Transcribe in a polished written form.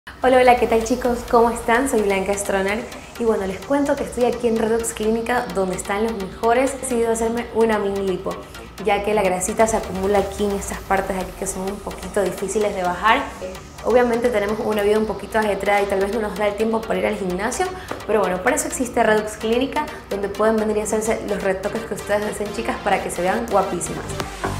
Hola, hola, ¿qué tal chicos? ¿Cómo están? Soy Blanca Stroner y bueno, les cuento que estoy aquí en Redox Clínica donde están los mejores. He decidido hacerme una mini lipo, ya que la grasita se acumula aquí en estas partes de aquí que son un poquito difíciles de bajar. Obviamente tenemos una vida un poquito ajetreada y tal vez no nos da el tiempo para ir al gimnasio, pero bueno, para eso existe Redox Clínica, donde pueden venir y hacerse los retoques que ustedes deseen, chicas, para que se vean guapísimas.